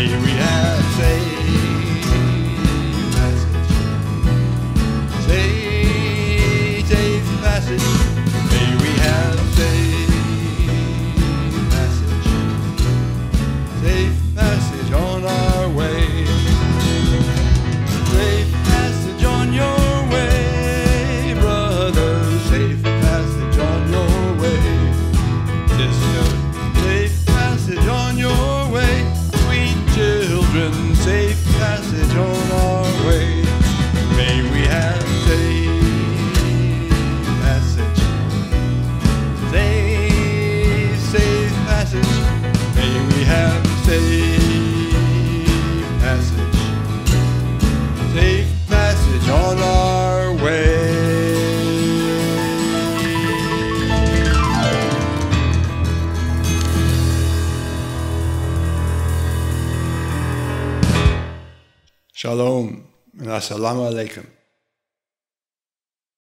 May we have safe passage. Safe passage. May we have safe passage. Safe passage on our way. Safe passage on your way, brother. Safe passage on your way. Sister, safe passage on your way. Sweet children, safe passage on our way. May we have safe passage. Safe passage. May we have safe passage. Safe passage on our way. Shalom and assalamu alaikum.